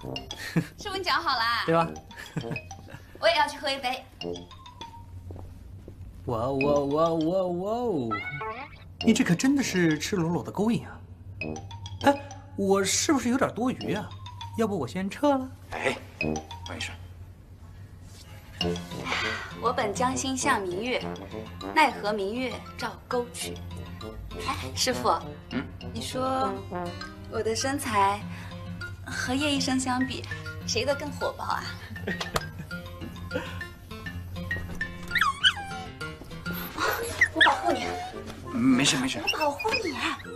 师傅，你脚好啦？ 对吧？ 我也要去喝一杯。 哇！你这可真的是赤裸裸的勾引啊！哎，我是不是有点多余啊？要不我先撤了？ 哎，王医生， 我本将心向明月，奈何明月照沟渠。哎，师傅，你说我的身材和叶医生相比，谁的更火爆啊？我保护你。 没事没事。 我保护你。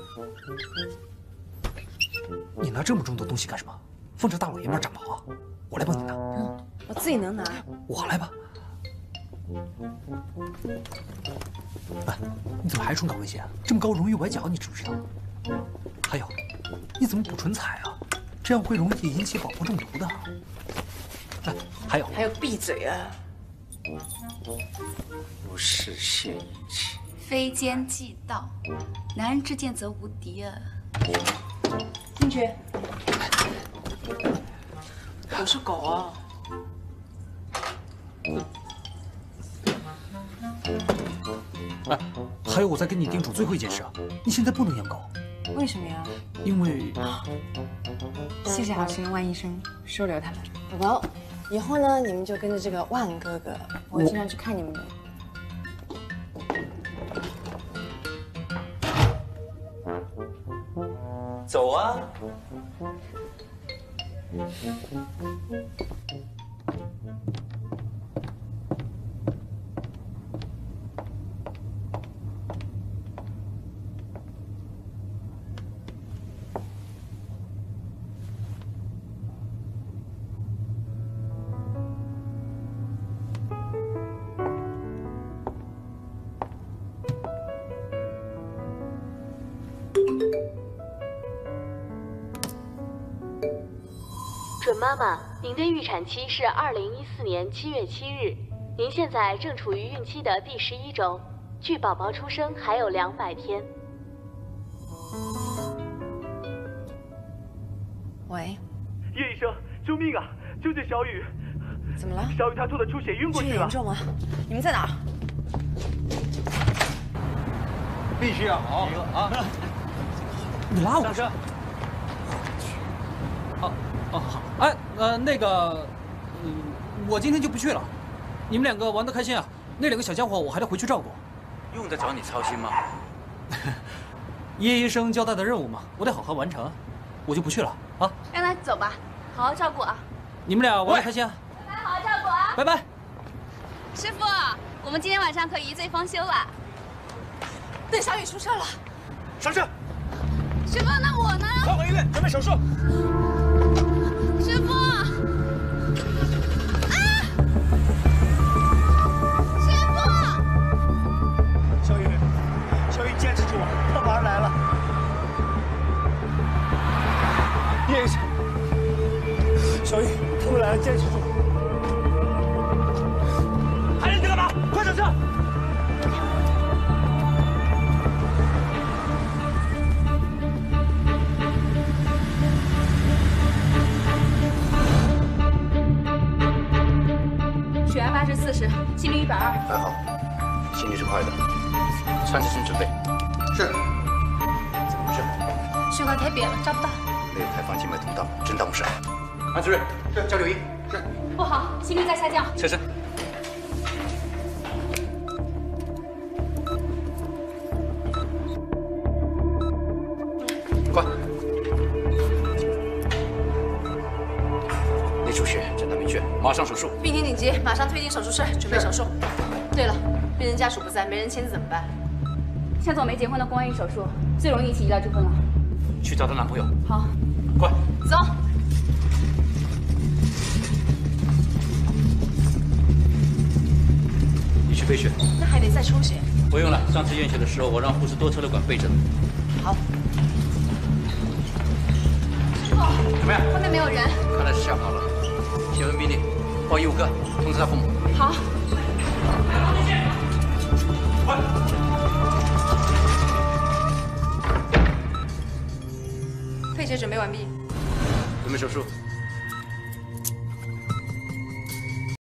你拿这么重的东西干什么？奉着大老爷们长跑啊！我来帮你拿。 我自己能拿。 我来吧。哎，你怎么还充当危险啊？这么高容易崴脚，你知不知道？还有，你怎么不纯彩啊？这样会容易引起宝宝中毒的。哎，还有闭嘴啊！ 不是谢一气， 非奸即盗，男人之见则无敌啊！ 进去。我是狗啊。 哎，还有，我再跟你叮嘱最后一件事啊，你现在不能养狗。 为什么呀？ 因为…… 谢谢好心万医生收留他们。宝宝，以后呢，你们就跟着这个万哥哥，我会经常去看你们的。 走啊！ 准妈妈，您的预产期是2014年7月7日，您现在正处于孕期的第11周，距宝宝出生还有200天。 喂， 叶医生，救命啊！救救小雨！ 怎么了？ 小雨她吐的出血，晕过去了。 严重吗？你们在哪儿？ 必须要好啊！ 你拉我上车。 好。哎，那个，我今天就不去了。你们两个玩得开心啊！那两个小家伙我还得回去照顾。 用得着你操心吗？ 叶医生交代的任务嘛，我得好好完成。我就不去了啊！ 让他走吧，好好照顾啊！ 你们俩玩得开心啊！ 拜拜，好好照顾啊！ 拜拜。 师傅，我们今天晚上可以一醉方休了。 对，小雨出事了。 上车。 师傅，那我呢？ 快回医院准备手术。 师傅！啊！师傅！ 小雨，小雨坚持住，他马上来了。叶医生，小雨，他们来了，坚持住。还愣着干嘛？快上车！ 血压8是40，心率120。 还好，心率是快的。穿刺针准备。是。怎么回事？ 血管太瘪了，找不到。 没有开放静脉通道，真当不是。安主任，是交留医。是。 不好，心率在下降。 侧身。快。内出血，诊断明确，马上手术。 病情紧急，马上推进手术室，准备手术。对了，病人家属不在，没人签字怎么办？ 向总没结婚的公安手术，最容易引起医疗纠纷了。 去找她男朋友。 好， 快走。 你去备血。 那还得再抽血。 不用了，上次验血的时候，我让护士多抽了管备着。 好。 师傅， 怎么样？ 外面没有人。 看来是吓跑了。写完命令，报医务科，通知他父母。 好。 快！ 配血准备完毕。 准备手术。